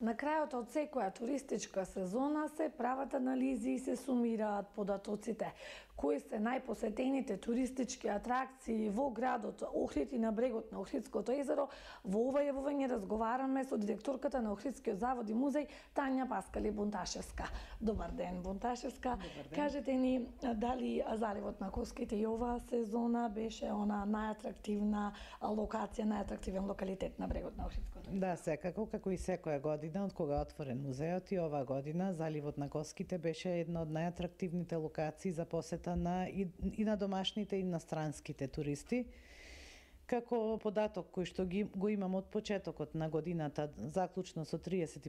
На крајот од секоја туристичка сезона се прават анализи и се сумираат податоците. Кои се најпосетените туристички атракции во градот Охрид и на брегот на Охридското езеро? Во ова јавување разговараме со директорката на Охридскиот завод и музеј Тања Паскали Бунташевска. Добар ден, Бунташевска. Добар ден. Кажете ни дали заливот на Коските и оваа сезона беше она најатрактивна локација, најатрактивен локалитет на брегот на Охридското езеро? Да, секако, како и секоја година, од кога е отворен музеот, и оваа година заливот на Коските беше една од најатрактивните локации за посета и на домашните и на странските туристи. Како податок кој што го имам од почетокот на годината, заклучно со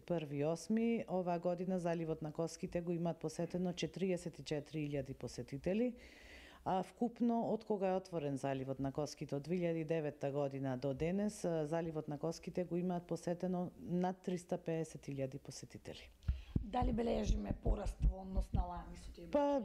31.8, оваа година заливот на Коските го имаат посетено 44.000 посетители, а вкупно од кога е отворен заливот на Коските од 2009 година до денес, заливот на Коските го имаат посетено над 350.000 посетители. Дали бележиме пораст во однос на лани со тие? Па,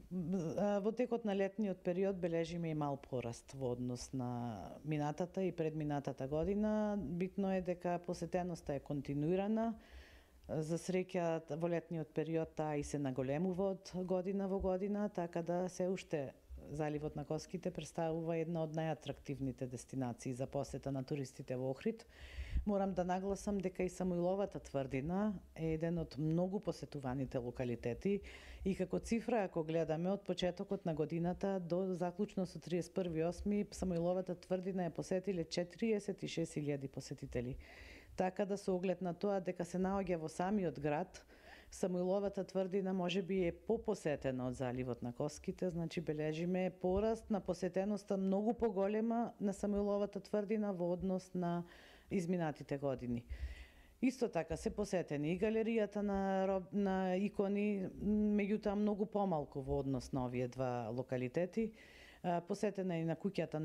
во текот на летниот период бележиме и мал пораст во однос на минатата и предминатата година. Битно е дека посетеноста е континуирана. За среќа во летниот период таа и се наголемува од година во година, така да се уште заливот на Коските представува една од најатрактивните дестинации за посета на туристите во Охрид. Морам да нагласам дека и Самуиловата тврдина е еден од многу посетуваните локалитети и како цифра, ако гледаме од почетокот на годината до заклучно со 31.8, Самуиловата тврдина е посетиле 46.000 посетители. Така да со оглед на тоа дека се наоѓа во самиот град, Самуиловата тврдина можеби е попосетена од заливот на Коските, значи бележиме пораст на посетеноста многу поголема на Самуиловата тврдина во однос на изминатите години. Исто така се посетени и галеријата на икони, меѓутоа многу помалку во однос на овие два локалитети. Посетена и на куќата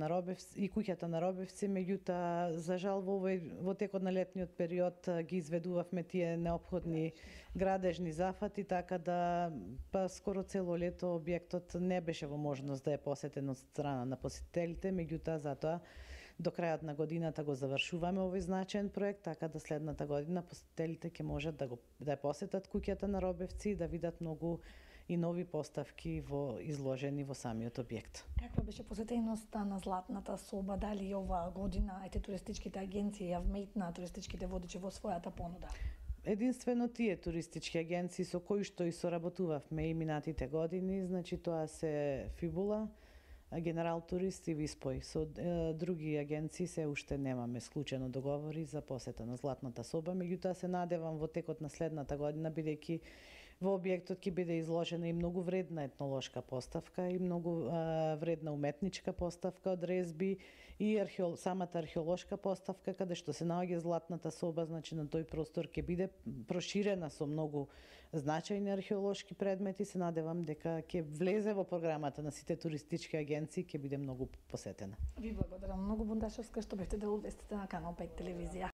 на Робевци, меѓутоа за жал во текот на летниот период ги изведувавме тие неопходни градежни зафати, така да скоро цело лето објектот не беше во можност да е посетен од страна на посетителите, меѓутоа затоа до крајот на годината го завршуваме овој значаен проект, така да следната година посетителите ќе можат да посетат куќата на Робевци и да видат многу и нови поставки изложени во самиот објект. Каква беше посетеноста на Златната соба? Дали оваа година туристичките агенции ја вметнаа туристичките водичи во својата понуда? Единствено тие туристички агенции со кои што и соработувавме и минатите години, значи тоа се Фибула, Генерал Турист и Виспој. Со други агенции се уште немаме склучено договори за посета на Златната соба, меѓутоа се надевам во текот на следната година, бидејќи во објектот ќе биде изложена и многу вредна етнолошка поставка и многу вредна уметничка поставка од резби и самата археолошка поставка, каде што се наоѓа Златната соба, значи на тој простор ќе биде проширена со многу значајни археолошки предмети. Се надевам дека ќе влезе во програмата на сите туристички агенции, ќе биде многу посетена. Ви благодарам многу, Бунташевска, што бевте да увестите на Канал 5 телевизија.